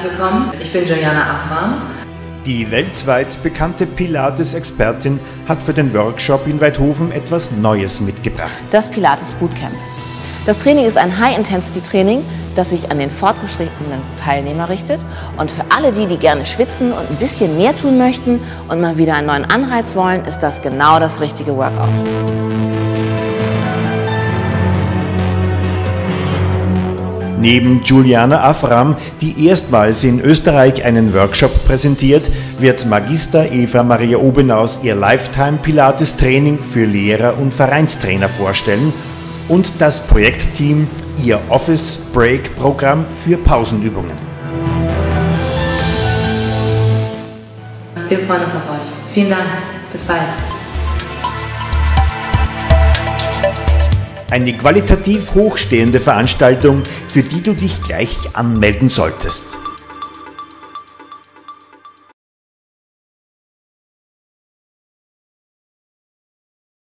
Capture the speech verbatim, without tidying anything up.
willkommen. Ich bin Juliana Afram. Die weltweit bekannte Pilates-Expertin hat für den Workshop in Waidhofen etwas Neues mitgebracht. Das Pilates Bootcamp. Das Training ist ein High-Intensity-Training, das sich an den fortgeschrittenen Teilnehmer richtet. Und für alle die, die gerne schwitzen und ein bisschen mehr tun möchten und mal wieder einen neuen Anreiz wollen, ist das genau das richtige Workout. Neben Juliana Afram, die erstmals in Österreich einen Workshop präsentiert, wird Magister Eva Maria Obenaus ihr Lifetime-Pilates-Training für Lehrer und Vereinstrainer vorstellen und das Projektteam ihr Office-Break-Programm für Pausenübungen. Wir freuen uns auf euch. Vielen Dank. Bis bald. Eine qualitativ hochstehende Veranstaltung, für die du dich gleich anmelden solltest.